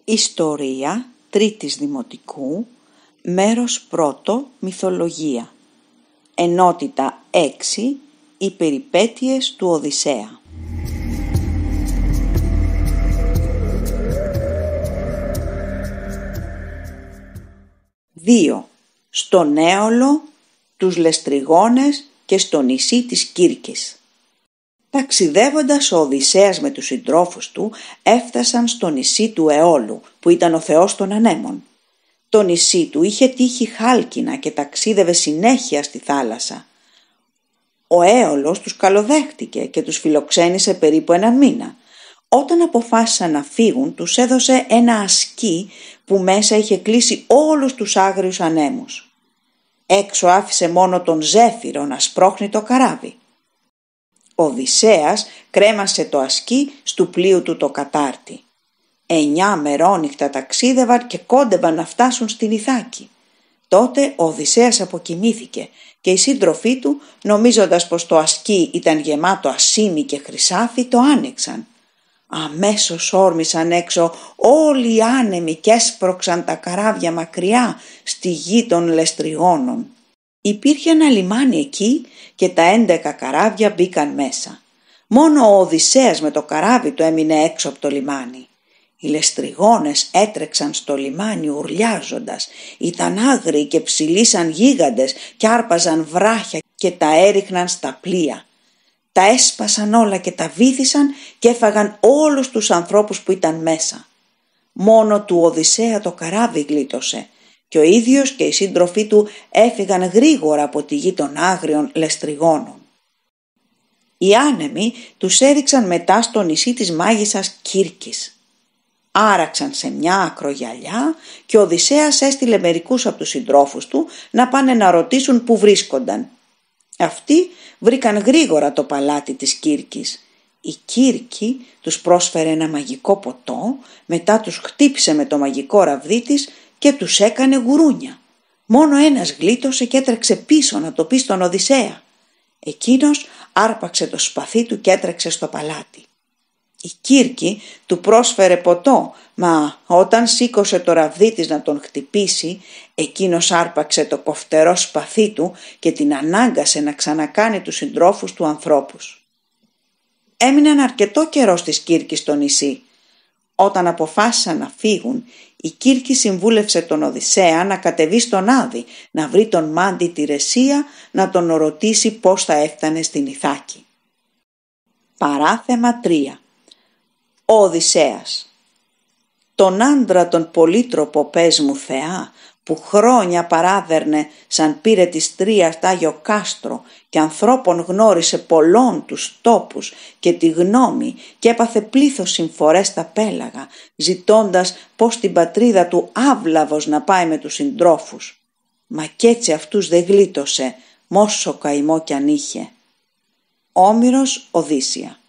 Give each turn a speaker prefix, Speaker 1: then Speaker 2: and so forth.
Speaker 1: Ιστορία τρίτης δημοτικού, μέρος πρώτο, μυθολογία. Ενότητα 6, οι περιπέτειες του Οδυσσέα. 2. Στον Έολο, τους Λεστριγόνες και στο νησί της Κύρκης. Ταξιδεύοντας ο Οδυσσέας με τους συντρόφους του έφτασαν στο νησί του Αιώλου, που ήταν ο θεός των ανέμων. Το νησί του είχε τύχει χάλκινα και ταξίδευε συνέχεια στη θάλασσα. Ο Έολος τους καλοδέχτηκε και τους φιλοξένησε περίπου 1 μήνα. Όταν αποφάσισαν να φύγουν, τους έδωσε ένα ασκή που μέσα είχε κλείσει όλους τους άγριους ανέμους. Έξω άφησε μόνο τον Ζέφυρο να σπρώχνει το καράβι. Ο Οδυσσέας κρέμασε το ασκή στου πλοίου του το κατάρτι. 9 μερόνυχτα ταξίδευαν και κόντευαν να φτάσουν στην Ιθάκη. Τότε ο Οδυσσέας αποκοιμήθηκε και οι σύντροφοί του, νομίζοντας πως το ασκή ήταν γεμάτο ασίμι και χρυσάφι, το άνοιξαν. Αμέσως όρμησαν έξω όλοι οι άνεμοι και έσπρωξαν τα καράβια μακριά στη γη των Λεστριγόνων. Υπήρχε ένα λιμάνι εκεί και τα 11 καράβια μπήκαν μέσα. Μόνο ο Οδυσσέας με το καράβι του έμεινε έξω από το λιμάνι. Οι Λεστριγόνες έτρεξαν στο λιμάνι ουρλιάζοντας. Ήταν άγριοι και ψηλοί σαν γίγαντες και άρπαζαν βράχια και τα έριχναν στα πλοία. Τα έσπασαν όλα και τα βύθισαν και έφαγαν όλους τους ανθρώπους που ήταν μέσα. Μόνο του Οδυσσέα το καράβι γλίτωσε και ο ίδιος και οι σύντροφοί του έφυγαν γρήγορα από τη γη των άγριων Λεστριγόνων. Οι άνεμοι τους έριξαν μετά στο νησί της μάγισσας Κύρκης. Άραξαν σε μια ακρογιαλιά και ο Οδυσσέας έστειλε μερικούς από τους συντρόφους του να πάνε να ρωτήσουν που βρίσκονταν. Αυτοί βρήκαν γρήγορα το παλάτι της Κύρκης. Η Κύρκη τους πρόσφερε ένα μαγικό ποτό, μετά τους χτύπησε με το μαγικό ραβδί της και τους έκανε γουρούνια. Μόνο ένας γλίτωσε και έτρεξε πίσω να το πει στον Οδυσσέα. Εκείνος άρπαξε το σπαθί του και έτρεξε στο παλάτι. Η Κύρκη του πρόσφερε ποτό, μα όταν σήκωσε το ραβδί της να τον χτυπήσει, εκείνος άρπαξε το κοφτερό σπαθί του και την ανάγκασε να ξανακάνει τους συντρόφους του ανθρώπους. Έμειναν αρκετό καιρό στις Κύρκης στο νησί. Όταν αποφάσισαν να φύγουν, η Κύρκη συμβούλευσε τον Οδυσσέα να κατεβεί στον Άδη, να βρει τον Μάντη τη Ρεσία, να τον ρωτήσει πώς θα έφτανε στην Ιθάκη. Παράθεμα 3. Ο Οδυσσέας. Τον άντρα τον πολύτροπο πες μου Θεά, που χρόνια παράδερνε σαν πήρε της Τρίας τ' Άγιο Κάστρο και ανθρώπων γνώρισε πολλών τους τόπους και τη γνώμη και έπαθε πλήθος συμφορές στα πέλαγα, ζητώντας πως την πατρίδα του άβλαβος να πάει με τους συντρόφους. Μα κι έτσι αυτούς δεν γλίτωσε, μόσο καημό κι αν είχε. Όμηρος Οδύσσια.